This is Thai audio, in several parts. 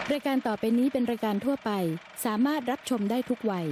รายการต่อไปนี้เป็นรายการทั่วไปสามารถรับชมได้ทุกวัย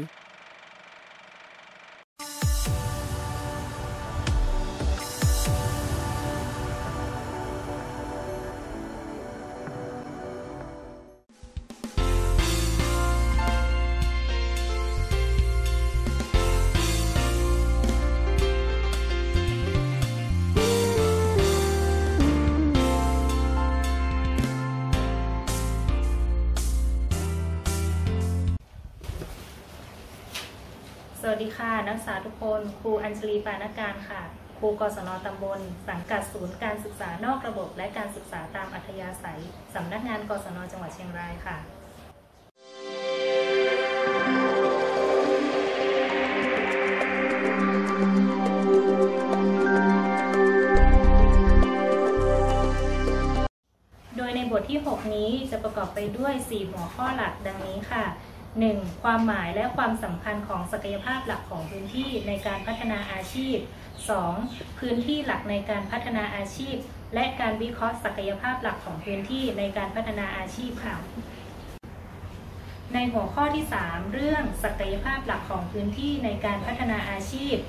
สวัสดีค่ะนักศึกษาทุกคนครูอัญชลีปานการค่ะครูกศน.ตำบลสังกัดศูนย์การศึกษานอกระบบและการศึกษาตามอัธยาศัยสำนักงานกศน.จังหวัดเชียงรายค่ะโดยในบทที่ 6 นี้จะประกอบไปด้วย 4 หัวข้อหลักดังนี้ค่ะ 1. ความหมายและความสำคัญของศักยภาพหลักของพื้นที่ในการพัฒนาอาชีพ 2. พื้นที่หลักในการพัฒนาอาชีพและการวิเคราะห์ศักยภาพหลักของพื้นที่ในการพัฒนาอาชีพค่ะในหัวข้อที่ 3 เรื่องศักยภาพหลักของพื้นที่ในการพัฒนาอาชีพ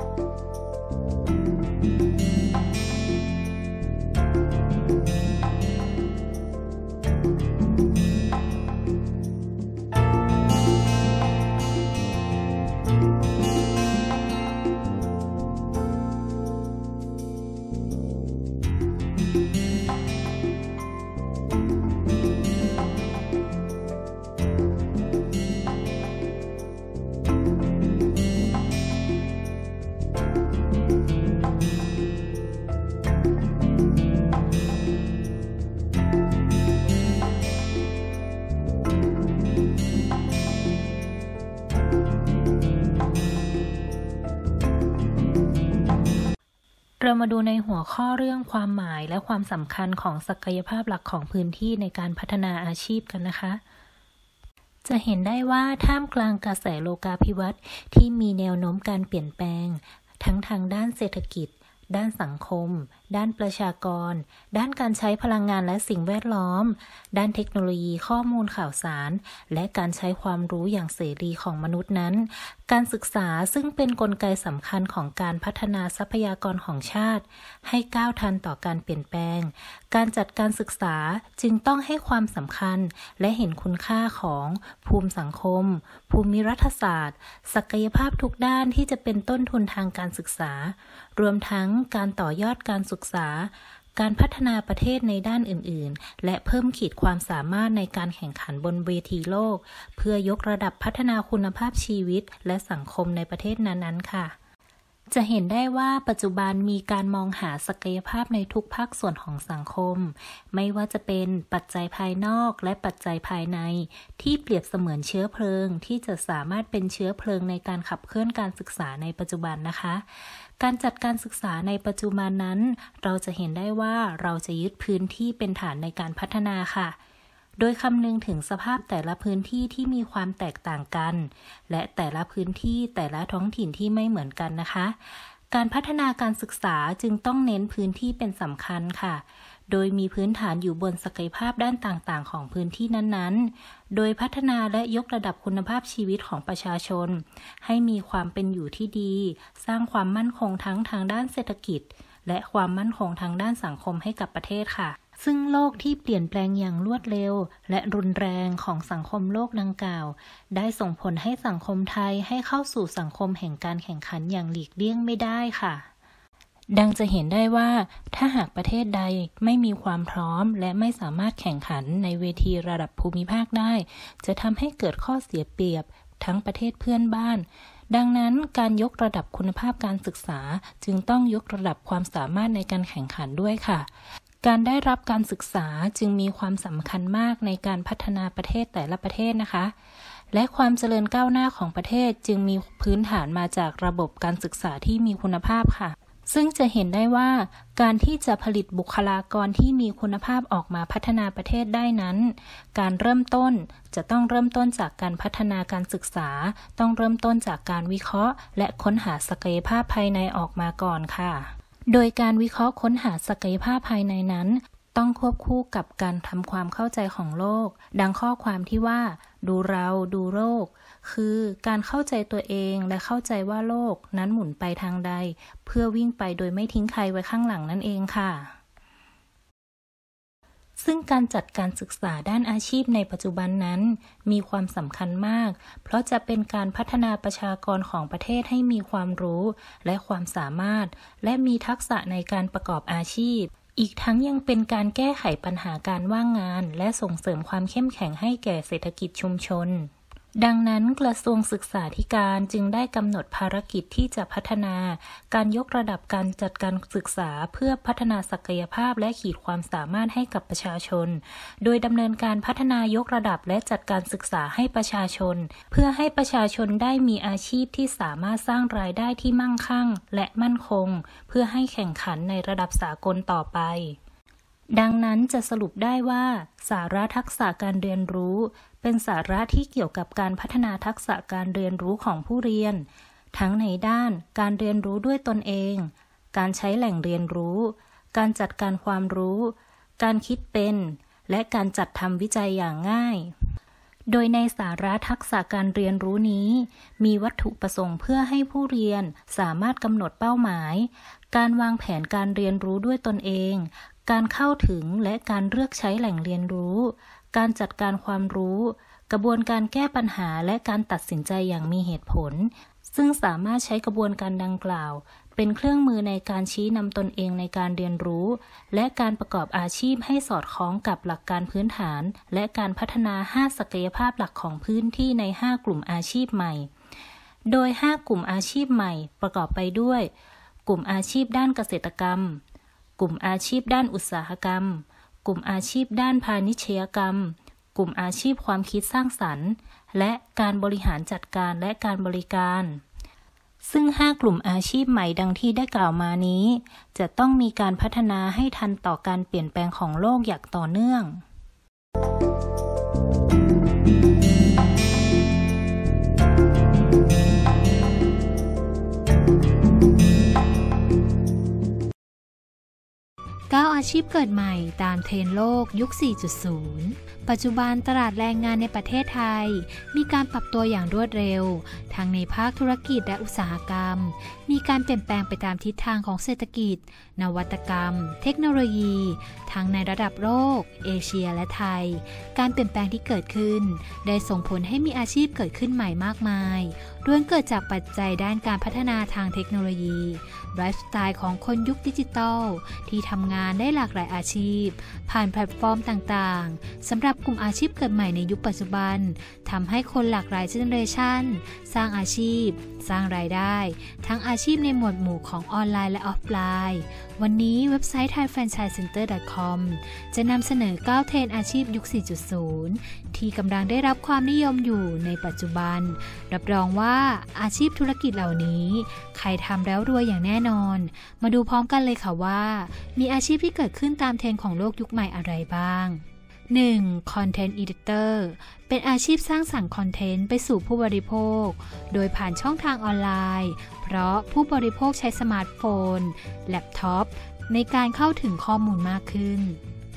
เรามาดูในหัวข้อเรื่องความหมายและความสำคัญของศักยภาพหลักของพื้นที่ในการพัฒนาอาชีพกันนะคะ จะเห็นได้ว่าท่ามกลางกระแสโลกาภิวัตน์ที่มีแนวโน้มการเปลี่ยนแปลงทั้งทางด้านเศรษฐกิจด้านสังคมด้านประชากรด้านการใช้พลังงานและสิ่งแวดล้อมด้านเทคโนโลยีข้อมูลข่าวสารและการใช้ความรู้อย่างเสรีของมนุษย์นั้นการศึกษาซึ่งเป็นกลไกสำคัญของการพัฒนาทรัพยากรของชาติให้ก้าวทันต่อการเปลี่ยนแปลงการจัดการศึกษาจึงต้องให้ความสำคัญและเห็นคุณค่าของภูมิสังคมภูมิรัฐศาสตร์ศักยภาพทุกด้านที่จะเป็นต้นทุนทางการศึกษารวมทั้งการต่อยอดการศึกษาการพัฒนาประเทศในด้านอื่นๆและเพิ่มขีดความสามารถในการแข่งขันบนเวทีโลกเพื่อยกระดับพัฒนาคุณภาพชีวิตและสังคมในประเทศนั้นๆค่ะจะเห็นได้ว่าปัจจุบันมีการมองหาศักยภาพในทุกภาคส่วนของสังคมไม่ว่าจะเป็นปัจจัยภายนอกและปัจจัยภายในที่เปรียบเสมือนเชื้อเพลิงที่จะสามารถเป็นเชื้อเพลิงในการขับเคลื่อนการศึกษาในปัจจุบันนะคะการจัดการศึกษาในปัจจุบันนั้นเราจะเห็นได้ว่าเราจะยึดพื้นที่เป็นฐานในการพัฒนาค่ะโดยคำนึงถึงสภาพแต่ละพื้นที่ที่มีความแตกต่างกันและแต่ละพื้นที่แต่ละท้องถิ่นที่ไม่เหมือนกันนะคะการพัฒนาการศึกษาจึงต้องเน้นพื้นที่เป็นสำคัญค่ะโดยมีพื้นฐานอยู่บนศักยภาพด้านต่างๆของพื้นที่นั้นๆโดยพัฒนาและยกระดับคุณภาพชีวิตของประชาชนให้มีความเป็นอยู่ที่ดีสร้างความมั่นคงทั้งทางด้านเศรษฐกิจและความมั่นคงทางด้านสังคมให้กับประเทศค่ะซึ่งโลกที่เปลี่ยนแปลงอย่างรวดเร็วและรุนแรงของสังคมโลกดังกล่าวได้ส่งผลให้สังคมไทยให้เข้าสู่สังคมแห่งการแข่งขันอย่างหลีกเลี่ยงไม่ได้ค่ะดังจะเห็นได้ว่าถ้าหากประเทศใดไม่มีความพร้อมและไม่สามารถแข่งขันในเวทีระดับภูมิภาคได้จะทำให้เกิดข้อเสียเปรียบทั้งประเทศเพื่อนบ้านดังนั้นการยกระดับคุณภาพการศึกษาจึงต้องยกระดับความสามารถในการแข่งขันด้วยค่ะการได้รับการศึกษาจึงมีความสำคัญมากในการพัฒนาประเทศแต่ละประเทศนะคะและความเจริญก้าวหน้าของประเทศจึงมีพื้นฐานมาจากระบบการศึกษาที่มีคุณภาพค่ะซึ่งจะเห็นได้ว่าการที่จะผลิตบุคลากรที่มีคุณภาพออกมาพัฒนาประเทศได้นั้นการเริ่มต้นจะต้องเริ่มต้นจากการพัฒนาการศึกษาต้องเริ่มต้นจากการวิเคราะห์และค้นหาศักยภาพภายในออกมาก่อนค่ะโดยการวิเคราะห์ค้นหาศักยภาพภายในนั้นต้องควบคู่กับการทำความเข้าใจของโลกดังข้อความที่ว่าดูเราดูโลกคือการเข้าใจตัวเองและเข้าใจว่าโลกนั้นหมุนไปทางใดเพื่อวิ่งไปโดยไม่ทิ้งใครไว้ข้างหลังนั่นเองค่ะซึ่งการจัดการศึกษาด้านอาชีพในปัจจุบันนั้นมีความสำคัญมากเพราะจะเป็นการพัฒนาประชากรของประเทศให้มีความรู้และความสามารถและมีทักษะในการประกอบอาชีพอีกทั้งยังเป็นการแก้ไขปัญหาการว่างงานและส่งเสริมความเข้มแข็งให้แก่เศรษฐกิจชุมชนดังนั้นกระทรวงศึกษาธิการจึงได้กำหนดภารกิจที่จะพัฒนาการยกระดับการจัดการศึกษาเพื่อพัฒนาศักยภาพและขีดความสามารถให้กับประชาชนโดยดำเนินการพัฒนายกระดับและจัดการศึกษาให้ประชาชนเพื่อให้ประชาชนได้มีอาชีพที่สามารถสร้างรายได้ที่มั่งคั่งและมั่นคงเพื่อให้แข่งขันในระดับสากลต่อไปดังนั้นจะสรุปได้ว่าสาระทักษะการเรียนรู้เป็นสาระที่เกี่ยวกับการพัฒนาทักษะการเรียนรู้ของผู้เรียนทั้งในด้านการเรียนรู้ด้วยตนเองการใช้แหล่งเรียนรู้การจัดการความรู้การคิดเป็นและการจัดทำวิจัยอย่างง่ายโดยในสาระทักษะการเรียนรู้นี้มีวัตถุประสงค์เพื่อให้ผู้เรียนสามารถกำหนดเป้าหมายการวางแผนการเรียนรู้ด้วยตนเองการเข้าถึงและการเลือกใช้แหล่งเรียนรู้การจัดการความรู้กระบวนการแก้ปัญหาและการตัดสินใจอย่างมีเหตุผลซึ่งสามารถใช้กระบวนการดังกล่าวเป็นเครื่องมือในการชี้นำตนเองในการเรียนรู้และการประกอบอาชีพให้สอดคล้องกับหลักการพื้นฐานและการพัฒนา5ศักยภาพหลักของพื้นที่ใน5กลุ่มอาชีพใหม่โดย5กลุ่มอาชีพใหม่ประกอบไปด้วยกลุ่มอาชีพด้านเกษตรกรรมกลุ่มอาชีพด้านอุตสาหกรรมกลุ่มอาชีพด้านพาณิชยกรรมกลุ่มอาชีพความคิดสร้างสรรค์และการบริหารจัดการและการบริการซึ่ง5กลุ่มอาชีพใหม่ดังที่ได้กล่าวมานี้จะต้องมีการพัฒนาให้ทันต่อการเปลี่ยนแปลงของโลกอย่างต่อเนื่อง 9 อาชีพเกิดใหม่ตามเทรนด์โลกยุค 4.0 ปัจจุบันตลาดแรงงานในประเทศไทยมีการปรับตัวอย่างรวดเร็วทั้งในภาคธุรกิจและอุตสาหกรรมมีการเปลี่ยนแปลงไปตามทิศทางของเศรษฐกิจนวัตกรรมเทคโนโลยีทั้งในระดับโลกเอเชียและไทยการเปลี่ยนแปลงที่เกิดขึ้นได้ส่งผลให้มีอาชีพเกิดขึ้นใหม่มากมายล้วนเกิดจากปัจจัยด้านการพัฒนาทางเทคโนโลยีไลฟ์สไตล์ของคนยุคดิจิทัลที่ทำงานได้หลากหลายอาชีพผ่านแพลตฟอร์มต่างๆสำหรับกลุ่มอาชีพเกิดใหม่ในยุคปัจจุบันทำให้คนหลากหลายเจเนอเรชันสร้างอาชีพสร้างรายได้ทั้งอาชีพในหมวดหมู่ของออนไลน์และออฟไลน์วันนี้เว็บไซต์ thaifranchisecenter.com จะนำเสนอ9เทรนด์อาชีพยุค 4.0 ที่กำลังได้รับความนิยมอยู่ในปัจจุบันรับรองว่าอาชีพธุรกิจเหล่านี้ใครทำแล้วรวยอย่างแน่นอนมาดูพร้อมกันเลยค่ะว่ามีอาชีพที่เกิดขึ้นตามเทรนด์ของโลกยุคใหม่อะไรบ้าง 1. Content Editor เป็นอาชีพสร้างสรรค์คอนเทนต์ไปสู่ผู้บริโภคโดยผ่านช่องทางออนไลน์เพราะผู้บริโภคใช้สมาร์ทโฟนแล็ปท็อปในการเข้าถึงข้อมูลมากขึ้น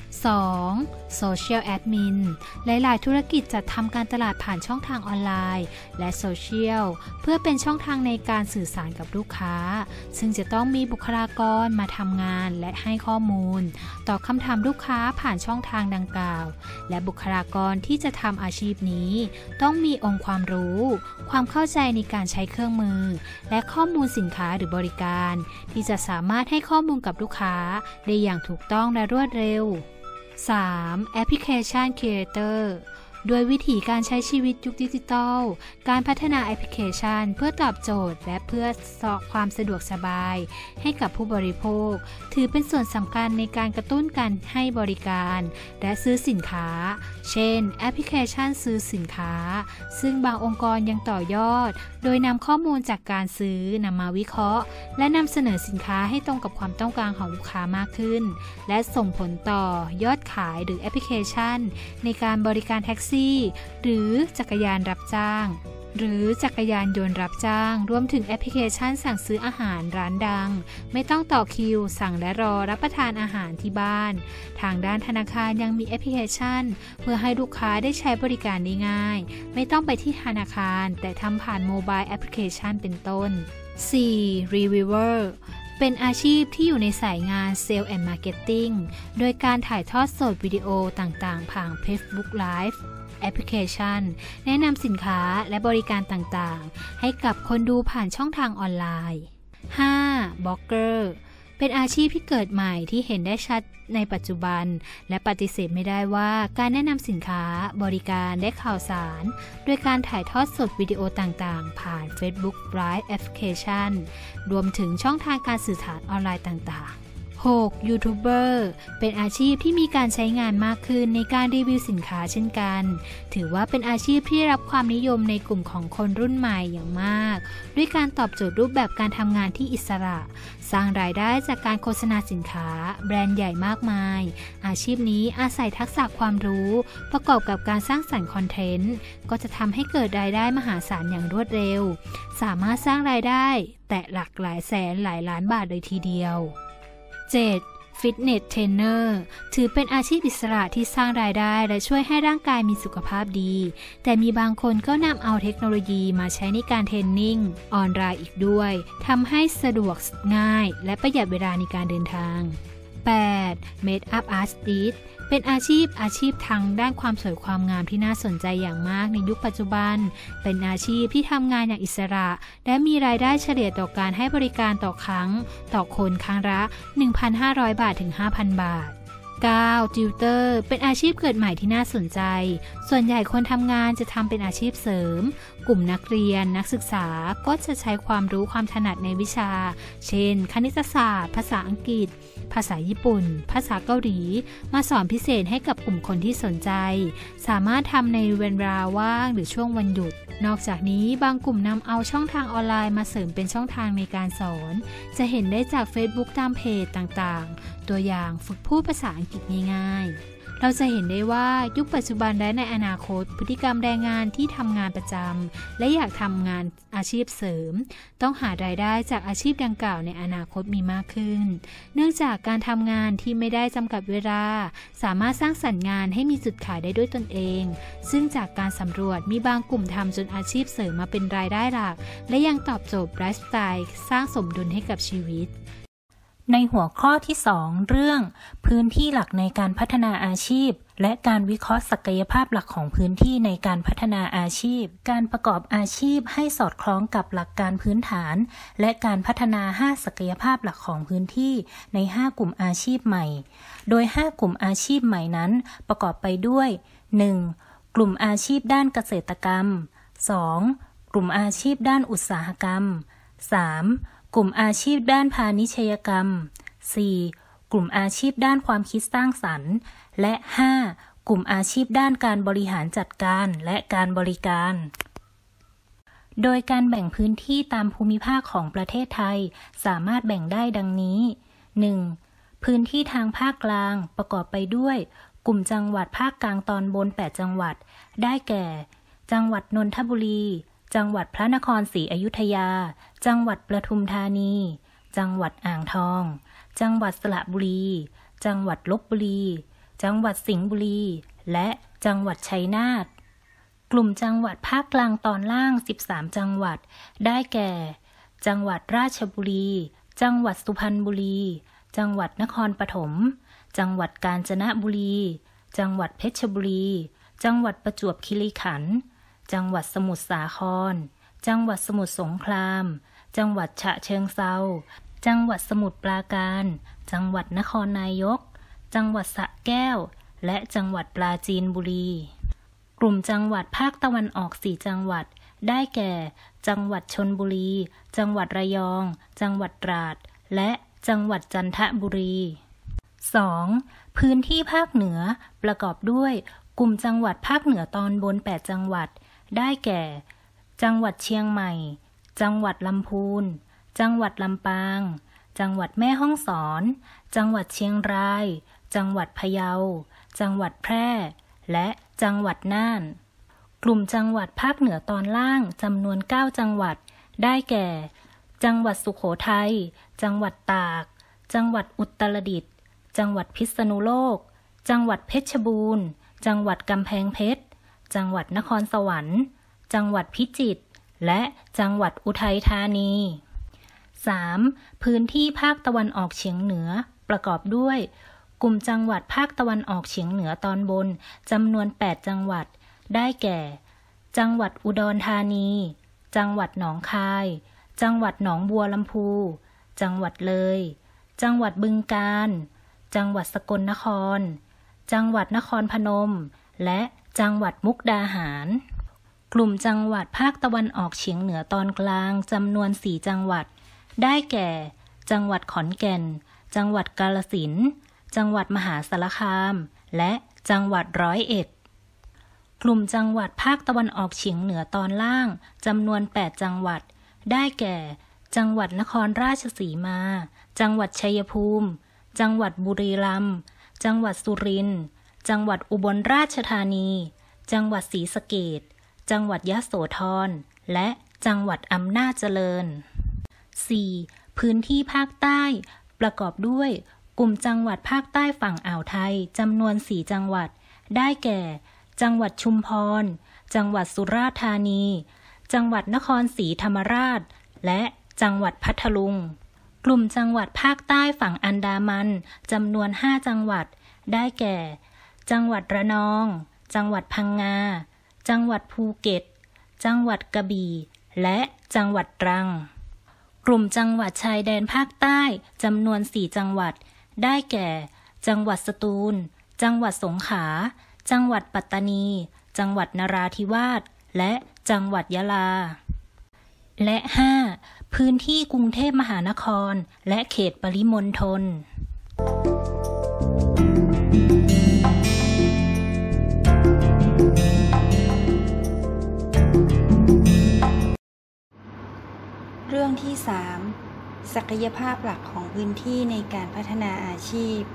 2. Social Admin หลายๆธุรกิจจัดทำการตลาดผ่านช่องทางออนไลน์และโซเชียลเพื่อเป็นช่องทางในการสื่อสารกับลูกค้าซึ่งจะต้องมีบุคลากรมาทำงานและให้ข้อมูลตอบคำถามลูกค้าผ่านช่องทางดังกล่าวและบุคลากรที่จะทำอาชีพนี้ต้องมีองค์ความรู้ความเข้าใจในการใช้เครื่องมือและข้อมูลสินค้าหรือบริการที่จะสามารถให้ข้อมูลกับลูกค้าได้อย่างถูกต้องและรวดเร็ว3. Application Creator ด้วยวิธีการใช้ชีวิตยุคดิจิทัลการพัฒนาแอปพลิเคชันเพื่อตอบโจทย์และเพื่อความสะดวกสบายให้กับผู้บริโภคถือเป็นส่วนสำคัญในการกระตุ้นการให้บริการและซื้อสินค้าเช่นแอปพลิเคชันซื้อสินค้าซึ่งบางองค์กรยังต่อยอดโดยนำข้อมูลจากการซื้อนำมาวิเคราะห์และนำเสนอสินค้าให้ตรงกับความต้องการของลูกค้ามากขึ้นและส่งผลต่อยอดขายหรือแอปพลิเคชันในการบริการแท็กซี่หรือจักรยานรับจ้างหรือจักรยานยนต์รับจ้างรวมถึงแอปพลิเคชันสั่งซื้ออาหารร้านดังไม่ต้องต่อคิวสั่งและรอรับประทานอาหารที่บ้านทางด้านธนาคารยังมีแอปพลิเคชันเพื่อให้ลูกค้าได้ใช้บริการได้ง่ายไม่ต้องไปที่ธนาคารแต่ทำผ่านโมบายแอปพลิเคชันเป็นต้น 4. Reviewer เป็นอาชีพที่อยู่ในสายงาน Sales and Marketing โดยการถ่ายทอดสดวิดีโอต่างๆผ่าน Facebook Live แอปพลิเคชันแนะนำสินค้าและบริการต่างๆให้กับคนดูผ่านช่องทางออนไลน์ 5. บล็อกเกอร์เป็นอาชีพที่เกิดใหม่ที่เห็นได้ชัดในปัจจุบันและปฏิเสธไม่ได้ว่าการแนะนำสินค้าบริการและข่าวสารโดยการถ่ายทอดสดวิดีโอต่างๆผ่าน Facebook Live แอปพลิเคชันรวมถึงช่องทางการสื่อสารออนไลน์ต่างๆ 6. ยูทูบเบอร์เป็นอาชีพที่มีการใช้งานมากขึ้นในการรีวิวสินค้าเช่นกันถือว่าเป็นอาชีพที่ได้รับความนิยมในกลุ่มของคนรุ่นใหม่อย่างมากด้วยการตอบโจทย์รูปแบบการทำงานที่อิสระสร้างรายได้จากการโฆษณาสินค้าแบรนด์ใหญ่มากมายอาชีพนี้อาศัยทักษะความรู้ประกอบกับการสร้างสรรค์คอนเทนต์ก็จะทำให้เกิดรายได้มหาศาลอย่างรวดเร็วสามารถสร้างรายได้แต่หลักหลายแสนหลายล้านบาทเลยทีเดียว7. ฟิตเนสเทรนเนอร์ถือเป็นอาชีพอิสระที่สร้างรายได้และช่วยให้ร่างกายมีสุขภาพดีแต่มีบางคนก็นำเอาเทคโนโลยีมาใช้ในการเทรนนิ่งออนไลน์อีกด้วยทำให้สะดวกง่ายและประหยัดเวลาในการเดินทาง 8. Makeup Artist เป็นอาชีพทางด้านความสวยความงามที่น่าสนใจอย่างมากในยุคปัจจุบันเป็นอาชีพที่ทำงานอย่างอิสระและมีรายได้เฉลี่ยต่อการให้บริการต่อครั้งต่อคนครั้งละ 1,500 บาทถึง 5,000 บาท 9. ติวเตอร์เป็นอาชีพเกิดใหม่ที่น่าสนใจส่วนใหญ่คนทำงานจะทำเป็นอาชีพเสริมกลุ่มนักเรียนนักศึกษาก็จะใช้ความรู้ความถนัดในวิชาเช่นคณิตศาสตร์ภาษาอังกฤษภาษาญี่ปุ่นภาษาเกาหลีมาสอนพิเศษให้กับกลุ่มคนที่สนใจสามารถทำในเวลาว่างหรือช่วงวันหยุดนอกจากนี้บางกลุ่มนำเอาช่องทางออนไลน์มาเสริมเป็นช่องทางในการสอนจะเห็นได้จาก Facebook ตามเพจต่างๆตัวอย่างฝึกพูดภาษาอังกฤษง่ายๆเราจะเห็นได้ว่ายุคปัจจุบันและในอนาคตพฤติกรรมแรงงานที่ทำงานประจำและอยากทำงานอาชีพเสริมต้องหารายได้จากอาชีพดังกล่าวในอนาคตมีมากขึ้นเนื่องจากการทำงานที่ไม่ได้จำกัดเวลาสามารถสร้างสรรค์งานให้มีจุดขายได้ด้วยตนเองซึ่งจากการสำรวจมีบางกลุ่มทำจนอาชีพเสริมมาเป็นรายได้หลักและยังตอบโจทย์ไลฟ์สไตล์สร้างสมดุลให้กับชีวิตในหัวข้อที่ 2 เรื่องพื้นที่หลักในการพัฒนาอาชีพและการวิเคราะห์ศักยภาพหลักของพื้นที่ในการพัฒนาอาชีพการประกอบอาชีพให้สอดคล้องกับหลักการพื้นฐานและการพัฒนา5ศักยภาพหลักของพื้นที่ใน5กลุ่มอาชีพใหม่โดย5กลุ่มอาชีพใหม่นั้นประกอบไปด้วย 1. กลุ่มอาชีพด้านเกษตรกรรม 2. กลุ่มอาชีพด้านอุตสาหกรรม 3. กลุ่มอาชีพด้านพาณิชยกรรม 4. กลุ่มอาชีพด้านความคิดสร้างสรรค์และ 5. กลุ่มอาชีพด้านการบริหารจัดการและการบริการโดยการแบ่งพื้นที่ตามภูมิภาคของประเทศไทยสามารถแบ่งได้ดังนี้ 1. พื้นที่ทางภาคกลางประกอบไปด้วยกลุ่มจังหวัดภาคกลางตอนบน8จังหวัดได้แก่จังหวัดนนทบุรีจังหวัดพระนครศรีอยุธยาจังหวัดปทุมธานีจังหวัดอ่างทองจังหวัดสระบุรีจังหวัดลพบุรีจังหวัดสิงห์บุรีและจังหวัดชัยนาทกลุ่มจังหวัดภาคกลางตอนล่าง13จังหวัดได้แก่จังหวัดราชบุรีจังหวัดสุพรรณบุรีจังหวัดนครปฐมจังหวัดกาญจนบุรีจังหวัดเพชรบุรีจังหวัดประจวบคีรีขันธ์จังหวัดสมุทรสาครจังหวัดสมุทรสงครามจังหวัดฉะเชิงเทราจังหวัดสมุทรปราการจังหวัดนครนายกจังหวัดสระแก้วและจังหวัดปราจีนบุรีกลุ่มจังหวัดภาคตะวันออก4จังหวัดได้แก่จังหวัดชลบุรีจังหวัดระยองจังหวัดตราดและจังหวัดจันทบุรี 2. พื้นที่ภาคเหนือประกอบด้วยกลุ่มจังหวัดภาคเหนือตอนบน8จังหวัดได้แก่จังหวัดเชียงใหม่จังหวัดลำพูนจังหวัดลำปางจังหวัดแม่ฮ่องสอนจังหวัดเชียงรายจังหวัดพะเยาจังหวัดแพร่และจังหวัดน่านกลุ่มจังหวัดภาคเหนือตอนล่างจำนวน9จังหวัดได้แก่จังหวัดสุโขทัยจังหวัดตากจังหวัดอุตรดิตถ์จังหวัดพิษณุโลกจังหวัดเพชรบูรณ์จังหวัดกำแพงเพชรจังหวัดนครสวรรค์จังหวัดพิจิตรและจังหวัดอุทัยธานี 3. พื้นที่ภาคตะวันออกเฉียงเหนือประกอบด้วยกลุ่มจังหวัดภาคตะวันออกเฉียงเหนือตอนบนจำนวน8จังหวัดได้แก่จังหวัดอุดรธานีจังหวัดหนองคายจังหวัดหนองบัวลำพูจังหวัดเลยจังหวัดบึงกาฬจังหวัดสกลนครจังหวัดนครพนมและจังหวัดมุกดาหารกลุ่มจังหวัดภาคตะวันออกเฉียงเหนือตอนกลางจำนวน4จังหวัดได้แก่จังหวัดขอนแก่นจังหวัดกาฬสินธุ์จังหวัดมหาสารคามและจังหวัดร้อยเอ็ดกลุ่มจังหวัดภาคตะวันออกเฉียงเหนือตอนล่างจำนวน8จังหวัดได้แก่จังหวัดนครราชสีมาจังหวัดชัยภูมิจังหวัดบุรีรัมย์จังหวัดสุรินทร์จังหวัดอุบลราชธานีจังหวัดศรีสะเกษจังหวัดยโสธรและจังหวัดอำนาจเจริญ 4. พื้นที่ภาคใต้ประกอบด้วยกลุ่มจังหวัดภาคใต้ฝั่งอ่าวไทยจำนวน4จังหวัดได้แก่จังหวัดชุมพรจังหวัดสุราษฎร์ธานีจังหวัดนครศรีธรรมราชและจังหวัดพัทลุงกลุ่มจังหวัดภาคใต้ฝั่งอันดามันจำนวน5จังหวัดได้แก่จังหวัดระนองจังหวัดพังงาจังหวัดภูเก็ตจังหวัดกระบี่และจังหวัดตรังกลุ่มจังหวัดชายแดนภาคใต้จำนวน4จังหวัดได้แก่จังหวัดสตูลจังหวัดสงขลาจังหวัดปัตตานีจังหวัดนราธิวาสและจังหวัดยะลาและ 5. พื้นที่กรุงเทพมหานครและเขตปริมณฑลเรื่องที่ 3 ศักยภาพหลักของพื้นที่ในการพัฒนาอาชีพ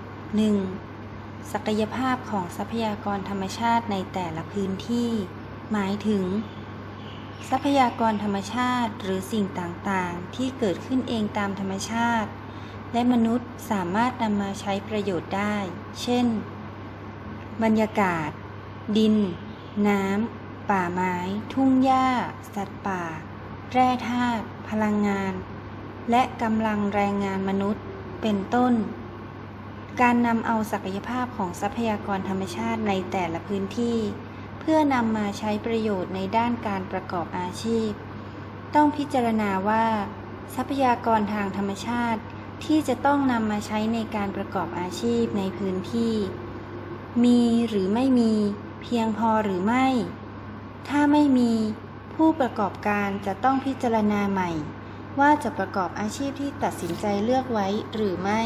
1. ศักยภาพของทรัพยากรธรรมชาติในแต่ละพื้นที่หมายถึงทรัพยากรธรรมชาติหรือสิ่งต่างๆที่เกิดขึ้นเองตามธรรมชาติและมนุษย์สามารถนำมาใช้ประโยชน์ได้เช่นบรรยากาศดินน้ำป่าไม้ทุ่งหญ้าสัตว์ป่าแร่ธาตุพลังงานและกำลังแรงงานมนุษย์เป็นต้นการนำเอาศักยภาพของทรัพยากรธรรมชาติในแต่ละพื้นที่เพื่อนำมาใช้ประโยชน์ในด้านการประกอบอาชีพต้องพิจารณาว่าทรัพยากรทางธรรมชาติที่จะต้องนำมาใช้ในการประกอบอาชีพในพื้นที่มีหรือไม่มีเพียงพอหรือไม่ถ้าไม่มีผู้ประกอบการจะต้องพิจารณาใหม่ว่าจะประกอบอาชีพที่ตัดสินใจเลือกไว้หรือไม่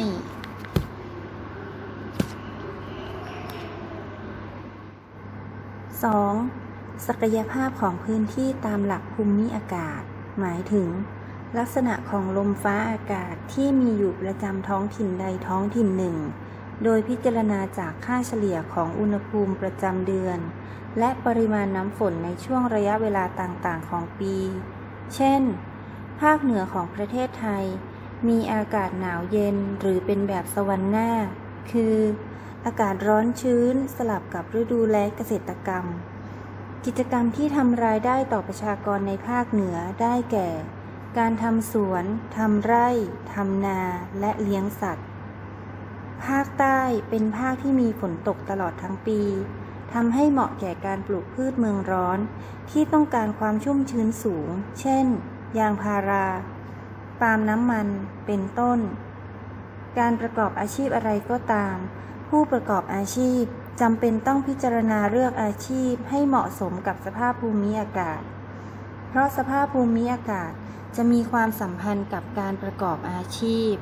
2. ศักยภาพของพื้นที่ตามหลักภูมิอากาศหมายถึงลักษณะของลมฟ้าอากาศที่มีอยู่ประจำท้องถิ่นใดท้องถิ่นหนึ่งโดยพิจารณาจากค่าเฉลี่ยของอุณหภูมิประจำเดือนและปริมาณน้ำฝนในช่วงระยะเวลาต่างๆของปีเช่นภาคเหนือของประเทศไทยมีอากาศหนาวเย็นหรือเป็นแบบสวรรค์หน้าคืออากาศร้อนชื้นสลับกับฤดูแล้งเกษตรกรรมกิจกรรมที่ทำรายได้ต่อประชากรในภาคเหนือได้แก่การทำสวนทำไร่ทำนาและเลี้ยงสัตว์ภาคใต้เป็นภาคที่มีฝนตกตลอดทั้งปีทำให้เหมาะแก่การปลูกพืชเมืองร้อนที่ต้องการความชุ่มชื้นสูงเช่นยางพาราปาล์มน้ำมันเป็นต้นการประกอบอาชีพอะไรก็ตามผู้ประกอบอาชีพจำเป็นต้องพิจารณาเลือกอาชีพให้เหมาะสมกับสภาพภูมิอากาศเพราะสภาพภูมิอากาศจะมีความสัมพันธ์กับการประกอบอาชีพ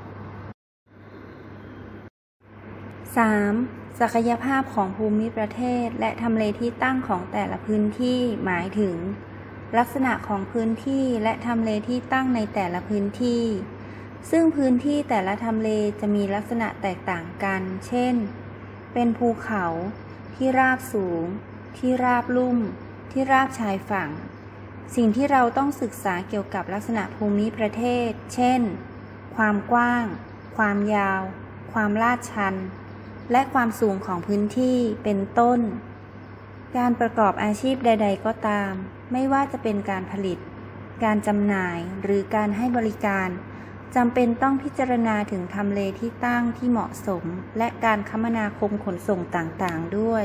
3. ศักยภาพของภูมิประเทศและทำเลที่ตั้งของแต่ละพื้นที่หมายถึงลักษณะของพื้นที่และทำเลที่ตั้งในแต่ละพื้นที่ซึ่งพื้นที่แต่ละทำเลจะมีลักษณะแตกต่างกันเช่นเป็นภูเขาที่ราบสูงที่ราบลุ่มที่ราบชายฝั่งสิ่งที่เราต้องศึกษาเกี่ยวกับลักษณะภูมิประเทศเช่นความกว้างความยาวความลาดชันและความสูงของพื้นที่เป็นต้นการประกอบอาชีพใดๆก็ตามไม่ว่าจะเป็นการผลิตการจำหน่ายหรือการให้บริการจำเป็นต้องพิจารณาถึงทำเลที่ตั้งที่เหมาะสมและการคมนาคมขนส่งต่างๆด้วย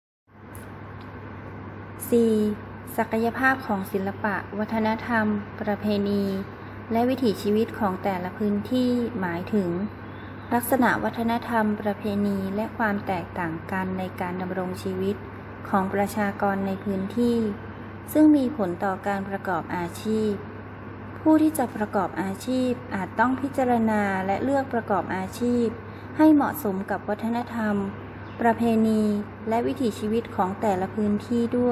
4. ศักยภาพของศิลปะวัฒนธรรมประเพณีและวิถีชีวิตของแต่ละพื้นที่หมายถึงลักษณะวัฒนธรรมประเพณีและความแตกต่างกันในการดำรงชีวิตของประชากรในพื้นที่ซึ่งมีผลต่อการประกอบอาชีพผู้ที่จะประกอบอาชีพอาจต้องพิจารณาและเลือกประกอบอาชีพให้เหมาะสมกับวัฒนธรรมประเพณีและวิถีชีวิตของแต่ละพื้นที่ด้วย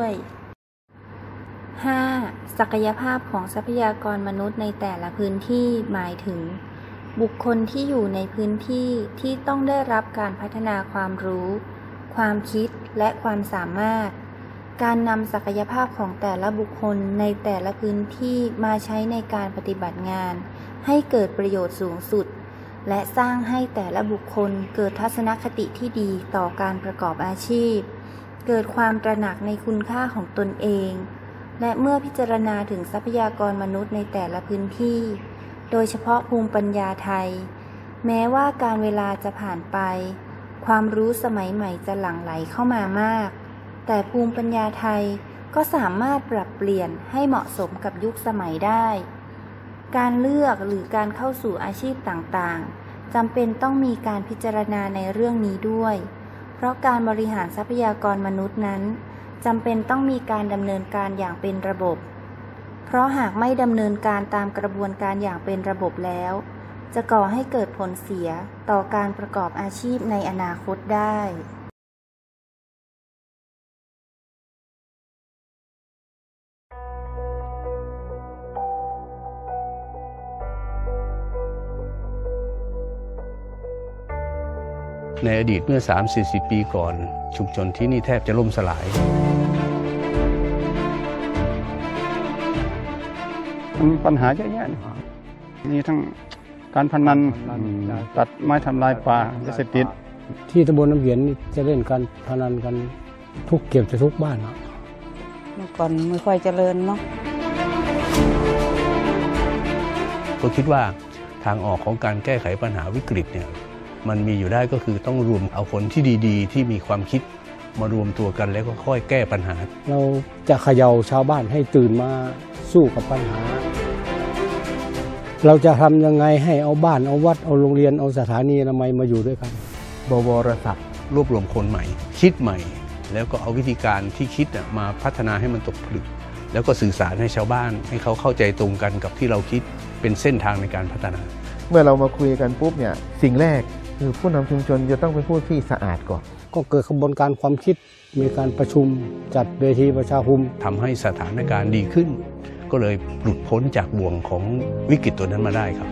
5. ศักยภาพของทรัพยากรมนุษย์ในแต่ละพื้นที่หมายถึงบุคคลที่อยู่ในพื้นที่ที่ต้องได้รับการพัฒนาความรู้ความคิดและความสามารถการนำศักยภาพของแต่ละบุคคลในแต่ละพื้นที่มาใช้ในการปฏิบัติงานให้เกิดประโยชน์สูงสุดและสร้างให้แต่ละบุคคลเกิดทัศนคติที่ดีต่อการประกอบอาชีพเกิดความตระหนักในคุณค่าของตนเองและเมื่อพิจารณาถึงทรัพยากรมนุษย์ในแต่ละพื้นที่โดยเฉพาะภูมิปัญญาไทยแม้ว่าการเวลาจะผ่านไปความรู้สมัยใหม่จะหลั่งไหลเข้ามามากแต่ภูมิปัญญาไทยก็สามารถปรับเปลี่ยนให้เหมาะสมกับยุคสมัยได้การเลือกหรือการเข้าสู่อาชีพต่างๆจำเป็นต้องมีการพิจารณาในเรื่องนี้ด้วยเพราะการบริหารทรัพยากรมนุษย์นั้นจำเป็นต้องมีการดำเนินการอย่างเป็นระบบเพราะหากไม่ดำเนินการตามกระบวนการอย่างเป็นระบบแล้วจะก่อให้เกิดผลเสียต่อการประกอบอาชีพในอนาคตได้ในอดีตเมื่อ 30-40 ปีก่อนชุมชนที่นี่แทบจะล่มสลายปัญหาเยอะแยะนี่ทั้งการพนันตัดไม้ทำลายป่ายาเสพติดที่ตำบลน้ำเหียนนี่จะเล่นการพนันกันเกือบจะทุกบ้านเมื่อก่อนไม่ค่อยเจริญเนาะก็คิดว่าทางออกของการแก้ไขปัญหาวิกฤตเนี่ยมันมีอยู่ได้ก็คือต้องรวมเอาคนที่ดีๆที่มีความคิดมารวมตัวกันแล้วก็ค่อยแก้ปัญหาเราจะเขย่าชาวบ้านให้ตื่นมาสู้กับปัญหาเราจะทำยังไงให้เอาบ้านเอาวัดเอาโรงเรียนเอาสถานีอนามัยมาอยู่ด้วยกันบวรศักดิ์รวบรวมคนใหม่คิดใหม่แล้วก็เอาวิธีการที่คิดมาพัฒนาให้มันตกผลึกแล้วก็สื่อสารให้ชาวบ้านให้เขาเข้าใจตรงกันกับที่เราคิดเป็นเส้นทางในการพัฒนาเมื่อเรามาคุยกันปุ๊บเนี่ยสิ่งแรกคือผู้นำชุมชนจะต้องเป็นผู้ที่สะอาดก่อนก็เกิดกระบวนการความคิดมีการประชุมจัดเวทีประชาคมทำให้สถานการณ์ดีขึ้นก็เลยหลุดพ้นจากบ่วงของวิกฤตตัวนั้นมาได้ครับ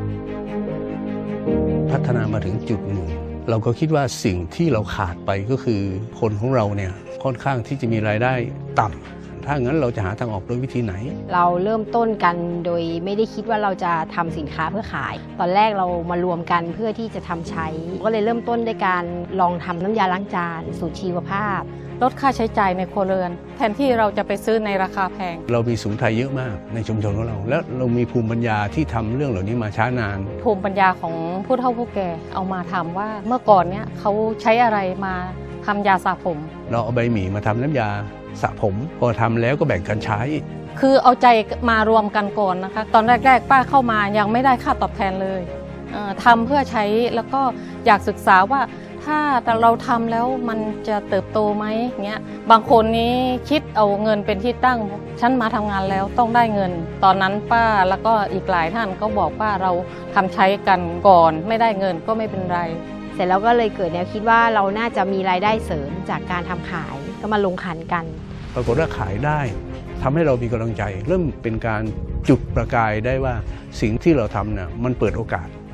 พัฒนามาถึงจุดหนึ่งเราก็คิดว่าสิ่งที่เราขาดไปก็คือคนของเราเนี่ยค่อนข้างที่จะมีรายได้ต่ำถ้างั้นเราจะหาทางออกด้วยวิธีไหนเราเริ่มต้นกันโดยไม่ได้คิดว่าเราจะทำสินค้าเพื่อขายตอนแรกเรามารวมกันเพื่อที่จะทำใช้ก็เลยเริ่มต้นด้วยการลองทำน้ำยาล้างจานสูตรชีวภาพลดค่าใช้จ่ายในครัวเรือนแทนที่เราจะไปซื้อในราคาแพงเรามีศูนย์ไทยเยอะมากในชุมชนของเราและเรามีภูมิปัญญาที่ทำเรื่องเหล่านี้มาช้านานภูมิปัญญาของผู้เฒ่าผู้แก่เอามาทำว่าเมื่อก่อนเนี้ยเขาใช้อะไรมาทำยาสระผมเราเอาใบหมี่มาทำน้ำยาสระผมพอทำแล้วก็แบ่งกันใช้คือเอาใจมารวมกันก่อนนะคะตอนแรกๆป้าเข้ามายังไม่ได้ค่าตอบแทนเลยทำเพื่อใช้แล้วก็อยากศึกษาว่าถ้าเราทำแล้วมันจะเติบโตไหมเงี้ยบางคนนี้คิดเอาเงินเป็นที่ตั้งฉันมาทำงานแล้วต้องได้เงินตอนนั้นป้าแล้วก็อีกหลายท่านก็บอกว่าเราทำใช้กันก่อนไม่ได้เงินก็ไม่เป็นไรเสร็จแล้วก็เลยเกิดแนวคิดว่าเราน่าจะมีรายได้เสริมจากการทำขายก็มาลงขันกันปรากฏว่าขายได้ทำให้เรามีกำลังใจเริ่มเป็นการจุดประกายได้ว่าสิ่งที่เราทำเนี่ยมันเปิดโอกาส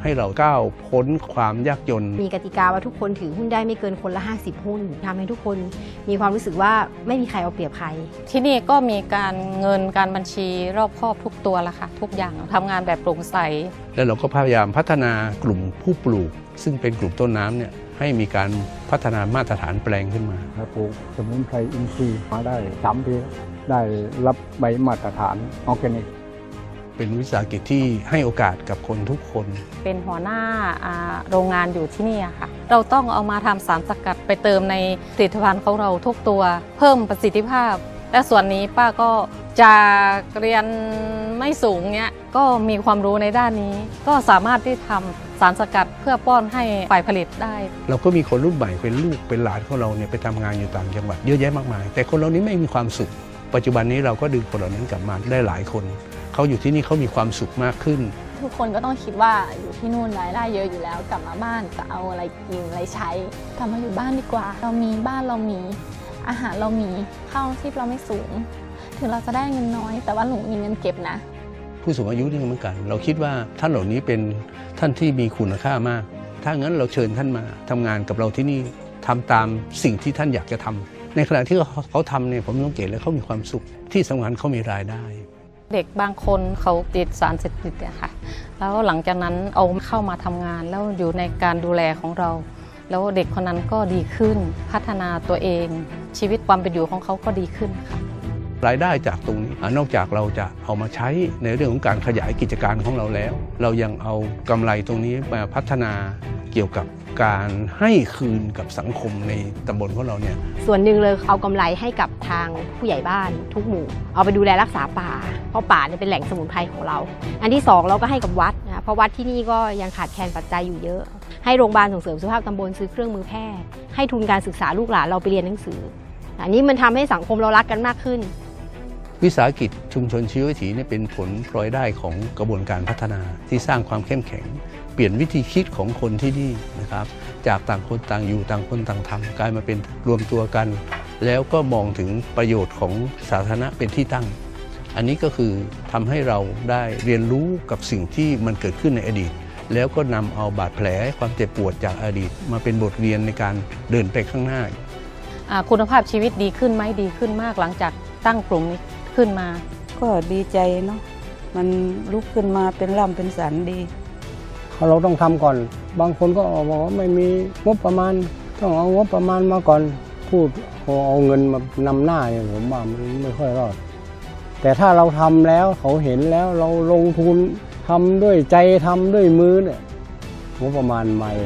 ให้เราก้าวพ้นความยากจนมีกติกาว่าทุกคนถือหุ้นได้ไม่เกินคนละ50หุ้นทำให้ทุกคนมีความรู้สึกว่าไม่มีใครเอาเปรียบใครที่นี่ก็มีการเงินการบัญชีรอบครอบทุกตัวละค่ะทุกอย่างทำงานแบบโปร่งใสแล้วเราก็พยายามพัฒนากลุ่มผู้ปลูกซึ่งเป็นกลุ่มต้นน้ำเนี่ยให้มีการพัฒนามาตรฐานแปลงขึ้นมาปลูกสมุนไพรอินทรีย์มาได้3 ปีได้รับใบมาตรฐานออร์แกนิกเป็นวิสาหกิจที่ให้โอกาสกับคนทุกคนเป็นหัวหน้าโรงงานอยู่ที่นี่ค่ะเราต้องเอามาทำสารสกัดไปเติมในผลิตภัณฑ์ของเราทุกตัวเพิ่มประสิทธิภาพและส่วนนี้ป้าก็จะเรียนไม่สูงเนี้ยก็มีความรู้ในด้านนี้ก็สามารถที่ทำสารสกัดเพื่อป้อนให้ฝ่ายผลิตได้เราก็มีคนรุ่นใหม่เป็นลูกเป็นหลานของเราเนี่ยไปทำงานอยู่ต่างจังหวัดเยอะแยะมากมายแต่คนเหล่านี้ไม่มีความสุขปัจจุบันนี้เราก็ดึงคนเหล่านั้นกลับมาได้หลายคนเขาอยู่ที่นี่เขามีความสุขมากขึ้นทุกคนก็ต้องคิดว่าอยู่ที่นู่นรายได้เยอะอยู่แล้วกลับมาบ้านจะเอาอะไรกินอะไรใช้กลับมาอยู่บ้านดีกว่าเรามีบ้านเรามีอาหารเรามีค่าครองชีพเราไม่สูงถึงเราจะได้เงินน้อยแต่ว่าหนูมีเงินเก็บนะผู้สูงอายุนี่เหมือนกันเราคิดว่าท่านเหล่านี้เป็นท่านที่มีคุณค่ามากถ้างั้นเราเชิญท่านมาทำงานกับเราที่นี่ทำตามสิ่งที่ท่านอยากจะทำในขณะที่เขาทำเนี่ยผมสังเกตเลยเขามีความสุขที่สำคัญเขามีรายได้เด็กบางคนเขาติดสารเสพติดเนี่ยค่ะแล้วหลังจากนั้นเอาเข้ามาทำงานแล้วอยู่ในการดูแลของเราแล้วเด็กคนนั้นก็ดีขึ้นพัฒนาตัวเองชีวิตความเป็นอยู่ของเขาก็ดีขึ้นค่ะรายได้จากตรงนี้นอกจากเราจะเอามาใช้ในเรื่องของการขยายกิจการของเราแล้วเรายังเอากำไรตรงนี้มาพัฒนาเกี่ยวกับการให้คืนกับสังคมในตำบลของเราเนี่ยส่วนหนึ่งเลยเอากำไรให้กับทางผู้ใหญ่บ้านทุกหมู่เอาไปดูแลรักษาป่าเพราะป่าเนี่ยเป็นแหล่งสมุนไพรของเราอันที่2เราก็ให้กับวัดนะเพราะวัดที่นี่ก็ยังขาดแคลนปัจจัยอยู่เยอะให้โรงพยาบาลส่งเสริมสุขภาพตำบลซื้อเครื่องมือแพทย์ให้ทุนการศึกษาลูกหลานเราไปเรียนหนังสืออันนี้มันทำให้สังคมเรารักกันมากขึ้นวิสาหกิจชุมชนชีววิถีนี่เป็นผลพลอยได้ของกระบวนการพัฒนาที่สร้างความเข้มแข็งเปลี่ยนวิธีคิดของคนที่นี่นะครับจากต่างคนต่างอยู่ต่างคนต่างทำกลายมาเป็นรวมตัวกันแล้วก็มองถึงประโยชน์ของสาธารณะเป็นที่ตั้งอันนี้ก็คือทำให้เราได้เรียนรู้กับสิ่งที่มันเกิดขึ้นในอดีตแล้วก็นำเอาบาดแผลความเจ็บปวดจากอดีตมาเป็นบทเรียนในการเดินไปข้างหน้าคุณภาพชีวิตดีขึ้นไหมดีขึ้นมากหลังจากตั้งกลุ่มนี้ขึ้นมาก็ดีใจเนาะมันลุกขึ้นมาเป็นร่ำเป็นสันดีเราต้องทำก่อนบางคนก็บอกว่าไม่มีงบประมาณต้องเอางบประมาณมาก่อนพูดเอาเงินมานำหน้าอย่างผมว่ามันไม่ค่อยรอดแต่ถ้าเราทำแล้วเขาเห็นแล้วเราลงทุนทำด้วยใจทำด้วยมือเนี่ยงบประมาณใหม่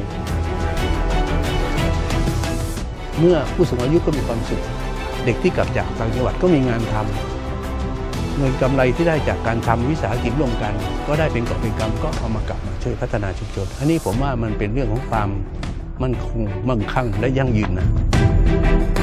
เมื่อผู้สูงอายุก็มีความสุขเด็กที่กลับจากต่างจังหวัดก็มีงานทำเงินกำไรที่ได้จากการทำวิสาหกิจร่วมกันก็ได้เป็นกอบเป็นกำก็เอามากลับมาช่วยพัฒนาชุมชนอันนี้ผมว่ามันเป็นเรื่องของความมั่นคงมั่งคั่งและยั่งยืนนะ